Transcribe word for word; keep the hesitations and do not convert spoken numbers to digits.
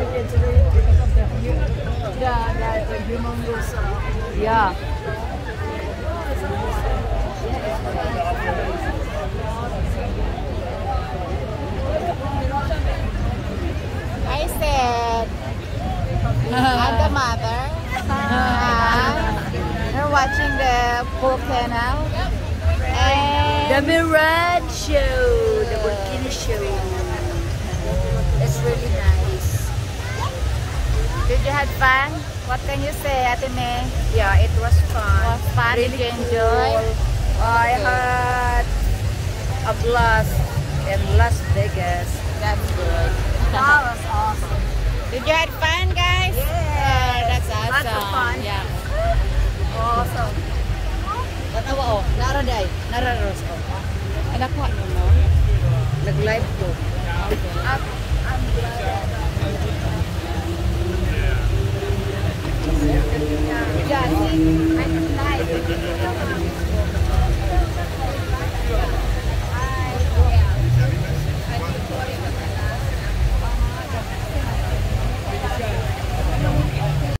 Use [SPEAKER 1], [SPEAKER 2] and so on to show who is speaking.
[SPEAKER 1] market today because of the the the, the humongous. Uh,
[SPEAKER 2] Yeah.
[SPEAKER 3] I said, I'm the mother. Uh, we're watching the volcano. And
[SPEAKER 2] The Mirage Show, the Burkina Show.
[SPEAKER 3] it's really nice. Did you have fun? What can you say, Ate May?
[SPEAKER 2] Yeah, it was fun.
[SPEAKER 3] Was fun? Did you enjoy?
[SPEAKER 2] I had a blast in Las Vegas.
[SPEAKER 3] That's good.
[SPEAKER 1] that was awesome.
[SPEAKER 3] Did you have fun, guys? Yeah, that's awesome.
[SPEAKER 2] Lots of fun.
[SPEAKER 3] Yeah.
[SPEAKER 1] Awesome.
[SPEAKER 2] Tatawa oh, nara day, nara Ros oh.
[SPEAKER 3] Anak ko, ano mo?
[SPEAKER 2] Nag-live ko.
[SPEAKER 3] I'm, I'm glad that
[SPEAKER 1] Yeah, see, I'm nice.